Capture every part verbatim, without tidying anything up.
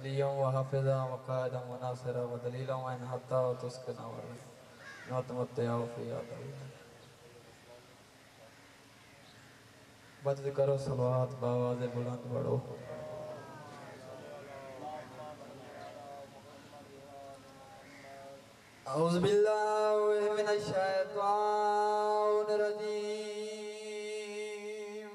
वलियों व हाफिज़ा व कायदा व नासिरा व दलीला व इन हत्ता व तुस्किना व नतमत्तिया फी बजद करो सलवात बावाज़ बुलंद पढ़ो। औज़ु बिल्लाहि मिनश शैतानिर रजीम।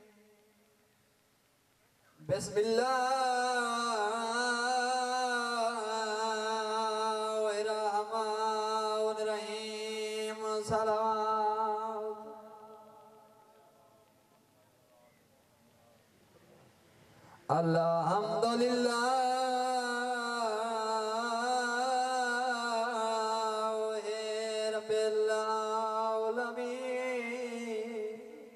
बिस्मिल्लाहिर रहमानिर रहीम। सलावत अल्हम्दुलिल्लाहि रब्बिल आलमीन।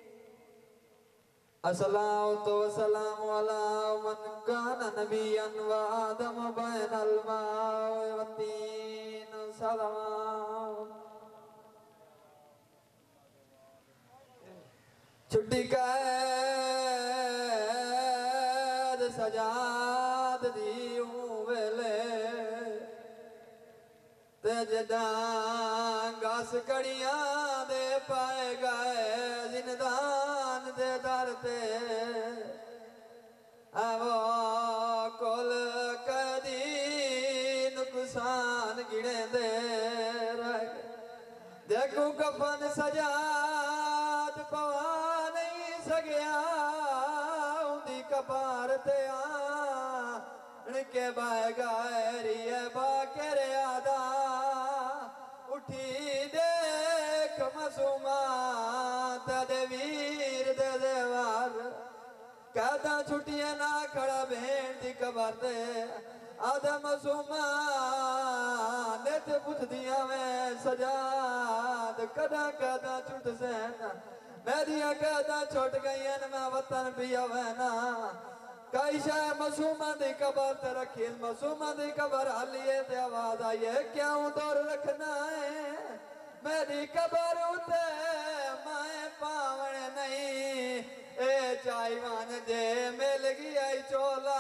अस्सलातु वस्सलामु अला मन काना नबिय्यन व आदम बैनल मा'i व तीन। सलावत छुट्टी कैद सजाद दी वेले ते जदां गस कड़ियां दे पाए गए जिंदान दे दर ते आवो कुल कदी नुकसान गिने दे देखू कफन सजाद पवा नहीं सगया उंदी कबार ते आन के बाय गायरिए बाकर आदा उठी देख मसूमा तदे वीर दे देवार कहता छुट्टियां ना खड़ा भेड़ दी कबर दे आधा मसूमा नित पुछदिया मैं सजाद कदा कदा छुट सैन मेरिया कदा छुट गई मैं वतन पिया वैना कई शाय मसूमा दी कबर ते रखी मसूमा दी कबर हलिए ते आवाज आई है क्यों दूर रखना है मेरी कबर उते मैं पावण नहीं ए चाईवान जे मिल गई आई चोला